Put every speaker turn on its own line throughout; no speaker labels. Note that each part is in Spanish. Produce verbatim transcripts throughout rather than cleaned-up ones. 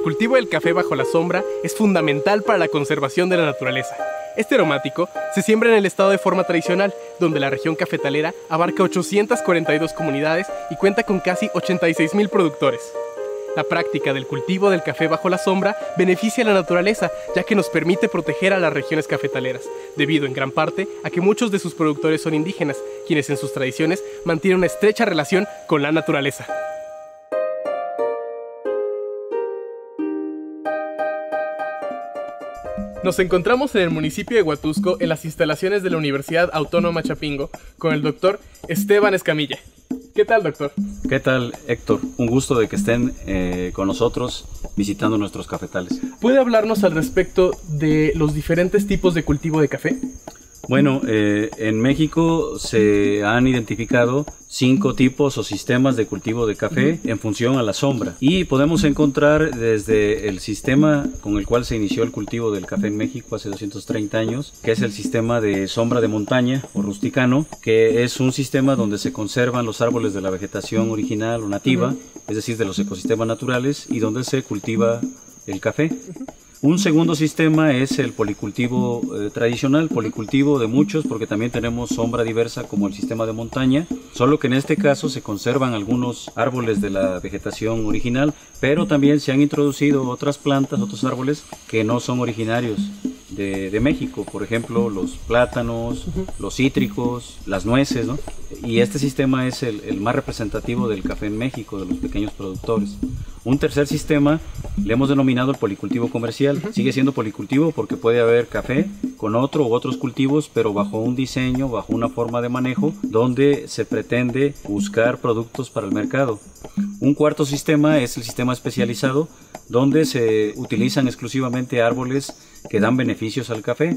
cultivo del café bajo la sombra es fundamental para la conservación de la naturaleza. Este aromático se siembra en el estado de forma tradicional, donde la región cafetalera abarca ochocientas cuarenta y dos comunidades y cuenta con casi ochenta y seis mil productores. La práctica del cultivo del café bajo la sombra beneficia a la naturaleza, ya que nos permite proteger a las regiones cafetaleras, debido en gran parte a que muchos de sus productores son indígenas, quienes en sus tradiciones mantienen una estrecha relación con la naturaleza. Nos encontramos en el municipio de Huatusco, en las instalaciones de la Universidad Autónoma Chapingo, con el doctor Esteban Escamilla. ¿Qué tal, doctor?
¿Qué tal, Héctor? Un gusto de que estén eh, con nosotros visitando nuestros cafetales.
¿Puede hablarnos al respecto de los diferentes tipos de cultivo de café?
Bueno, eh, en México se han identificado cinco tipos o sistemas de cultivo de café en función a la sombra. Y podemos encontrar desde el sistema con el cual se inició el cultivo del café en México hace doscientos treinta años, que es el sistema de sombra de montaña o rusticano, que es un sistema donde se conservan los árboles de la vegetación original o nativa, uh-huh. es decir, de los ecosistemas naturales, y donde se cultiva el café. Uh-huh. Un segundo sistema es el policultivo eh, tradicional, policultivo de muchos, porque también tenemos sombra diversa como el sistema de montaña, solo que en este caso se conservan algunos árboles de la vegetación original, pero también se han introducido otras plantas, otros árboles que no son originarios de, de México, por ejemplo los plátanos, los cítricos, las nueces, ¿no? Y este sistema es el, el más representativo del café en México, de los pequeños productores. Un tercer sistema le hemos denominado el policultivo comercial. Sigue siendo policultivo porque puede haber café con otro u otros cultivos, pero bajo un diseño, bajo una forma de manejo, donde se pretende buscar productos para el mercado. Un cuarto sistema es el sistema especializado, donde se utilizan exclusivamente árboles que dan beneficios al café.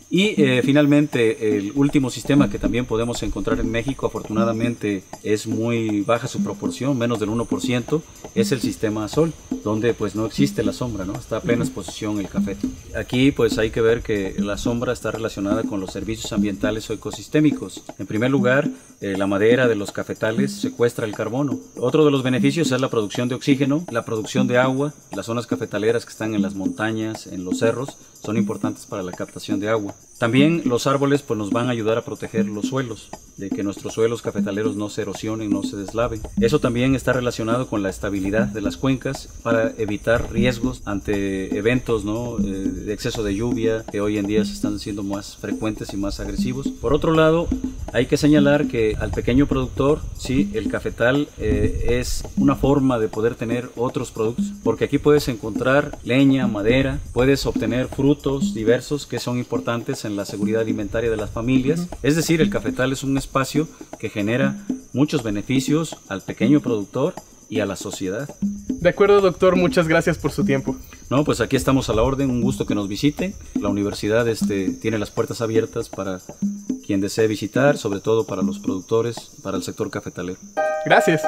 Y eh, finalmente el último sistema que también podemos encontrar en México, afortunadamente es muy baja su proporción, menos del uno por ciento, es el sistema sol, donde pues no existe la sombra, ¿no? Está a plena exposición el café. Aquí pues hay que ver que la sombra está relacionada con los servicios ambientales o ecosistémicos. En primer lugar, eh, la madera de los cafetales secuestra el carbono. Otro de los beneficios es la producción de oxígeno, la producción de agua. Las zonas cafetaleras que están en las montañas, en los cerros, son importantes para la captación de agua. También los árboles pues, nos van a ayudar a proteger los suelos, de que nuestros suelos cafetaleros no se erosionen, no se deslaven. Eso también está relacionado con la estabilidad de las cuencas para evitar riesgos ante eventos, ¿no? eh, de exceso de lluvia, que hoy en día se están haciendo más frecuentes y más agresivos. Por otro lado, hay que señalar que al pequeño productor, sí, el cafetal eh, es una forma de poder tener otros productos, porque aquí puedes encontrar leña, madera, puedes obtener frutos diversos que son importantes en la seguridad alimentaria de las familias. Uh-huh. Es decir, el cafetal es un espacio que genera muchos beneficios al pequeño productor y a la sociedad.
De acuerdo, doctor, muchas gracias por su tiempo.
No, pues aquí estamos a la orden, un gusto que nos visiten. La universidad este, tiene las puertas abiertas para quien desee visitar, sobre todo para los productores, para el sector cafetalero.
Gracias.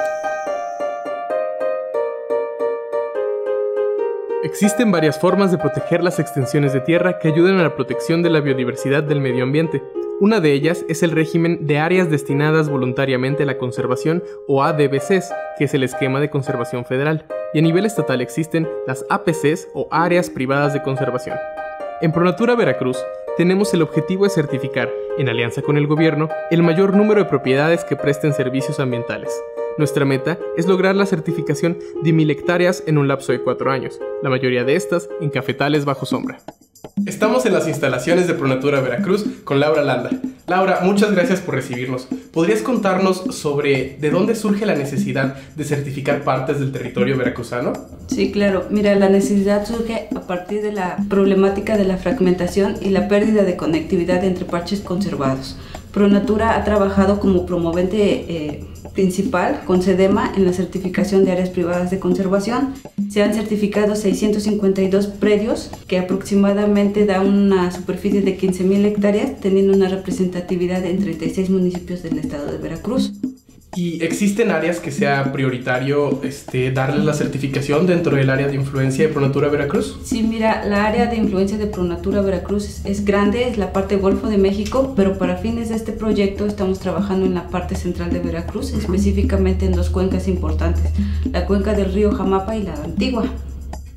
Existen varias formas de proteger las extensiones de tierra que ayudan a la protección de la biodiversidad del medio ambiente. Una de ellas es el régimen de áreas destinadas voluntariamente a la conservación o A D B Cs, que es el esquema de conservación federal, y a nivel estatal existen las A P Cs o áreas privadas de conservación. En Pronatura Veracruz tenemos el objetivo de certificar, en alianza con el gobierno, el mayor número de propiedades que presten servicios ambientales. Nuestra meta es lograr la certificación de mil hectáreas en un lapso de cuatro años, la mayoría de estas en cafetales bajo sombra. Estamos en las instalaciones de Pronatura Veracruz con Laura Landa. Laura, muchas gracias por recibirnos. ¿Podrías contarnos sobre de dónde surge la necesidad de certificar partes del territorio veracruzano?
Sí, claro. Mira, la necesidad surge a partir de la problemática de la fragmentación y la pérdida de conectividad entre parches conservados. Pronatura ha trabajado como promovente eh, principal con SEDEMA en la certificación de áreas privadas de conservación. Se han certificado seiscientos cincuenta y dos predios que aproximadamente da una superficie de quince mil hectáreas, teniendo una representatividad en treinta y seis municipios del estado de Veracruz.
¿Y existen áreas que sea prioritario este, darles la certificación dentro del área de influencia de Pronatura Veracruz?
Sí, mira, la área de influencia de Pronatura Veracruz es, es grande, es la parte Golfo de México, pero para fines de este proyecto estamos trabajando en la parte central de Veracruz, específicamente en dos cuencas importantes, la cuenca del río Jamapa y la Antigua.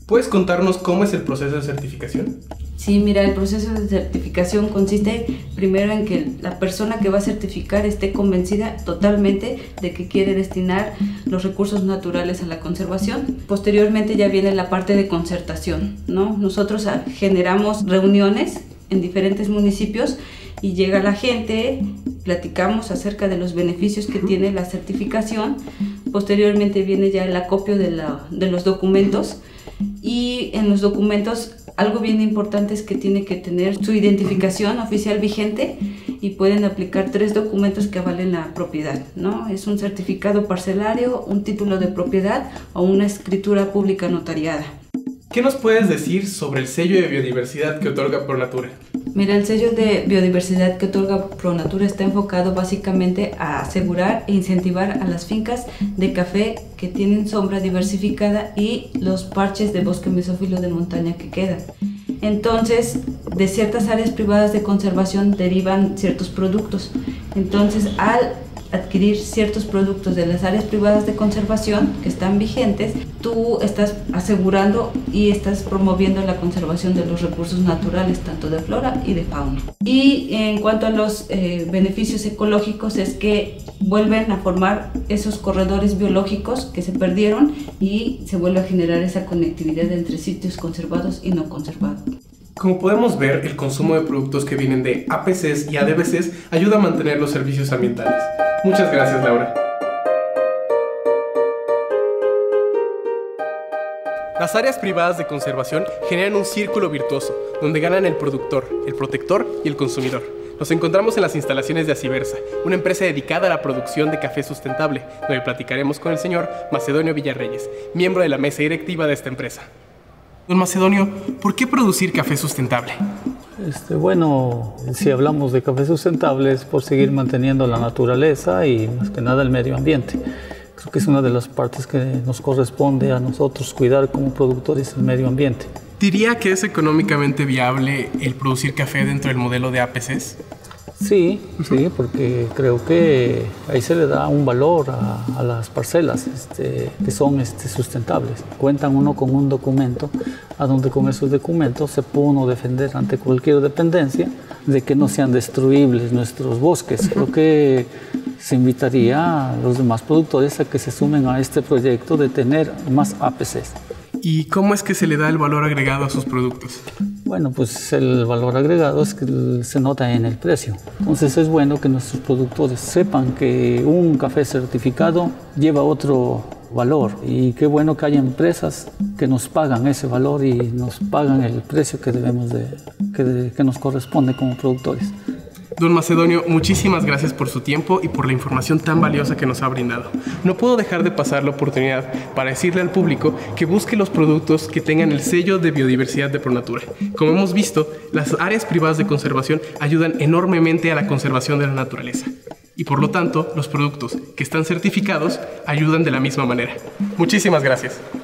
¿Puedes contarnos cómo es el proceso de certificación?
Sí, mira, el proceso de certificación consiste primero en que la persona que va a certificar esté convencida totalmente de que quiere destinar los recursos naturales a la conservación. Posteriormente ya viene la parte de concertación, ¿no? Nosotros generamos reuniones en diferentes municipios y llega la gente, platicamos acerca de los beneficios que tiene la certificación. Posteriormente viene ya el acopio de, la, de los documentos, y en los documentos algo bien importante es que tiene que tener su identificación oficial vigente y pueden aplicar tres documentos que avalen la propiedad, ¿no? Es un certificado parcelario, un título de propiedad o una escritura pública notariada.
¿Qué nos puedes decir sobre el sello de biodiversidad que otorga ProNatura?
Mira, el sello de biodiversidad que otorga ProNatura está enfocado básicamente a asegurar e incentivar a las fincas de café que tienen sombra diversificada y los parches de bosque mesófilo de montaña que quedan. Entonces, de ciertas áreas privadas de conservación derivan ciertos productos. Entonces, al adquirir ciertos productos de las áreas privadas de conservación que están vigentes, tú estás asegurando y estás promoviendo la conservación de los recursos naturales, tanto de flora y de fauna. Y en cuanto a los eh, beneficios ecológicos, es que vuelven a formar esos corredores biológicos que se perdieron y se vuelve a generar esa conectividad entre sitios conservados y no conservados.
Como podemos ver, el consumo de productos que vienen de A P Cs y A D B Cs ayuda a mantener los servicios ambientales. Muchas gracias, Laura. Las áreas privadas de conservación generan un círculo virtuoso, donde ganan el productor, el protector y el consumidor. Nos encontramos en las instalaciones de Aciversa, una empresa dedicada a la producción de café sustentable, donde platicaremos con el señor Macedonio Villarreyes, miembro de la mesa directiva de esta empresa. Don Macedonio, ¿por qué producir café sustentable?
Este, bueno, si hablamos de café sustentable es por seguir manteniendo la naturaleza y más que nada el medio ambiente. Creo que es una de las partes que nos corresponde a nosotros cuidar como productores el medio ambiente.
¿Diría que es económicamente viable el producir café dentro del modelo de A P Cs?
Sí, sí, porque creo que ahí se le da un valor a, a las parcelas este, que son este, sustentables. Cuentan uno con un documento a donde con esos documentos se puede uno defender ante cualquier dependencia de que no sean destruibles nuestros bosques. Creo que se invitaría a los demás productores a que se sumen a este proyecto de tener más A P Cs.
¿Y cómo es que se le da el valor agregado a sus productos?
Bueno, pues el valor agregado es que se nota en el precio. Entonces es bueno que nuestros productores sepan que un café certificado lleva otro valor, y qué bueno que haya empresas que nos pagan ese valor y nos pagan el precio que debemos de, que, de, que nos corresponde como productores.
Don Macedonio, muchísimas gracias por su tiempo y por la información tan valiosa que nos ha brindado. No puedo dejar de pasar la oportunidad para decirle al público que busque los productos que tengan el sello de biodiversidad de ProNatura. Como hemos visto, las áreas privadas de conservación ayudan enormemente a la conservación de la naturaleza. Y por lo tanto, los productos que están certificados ayudan de la misma manera. Muchísimas gracias.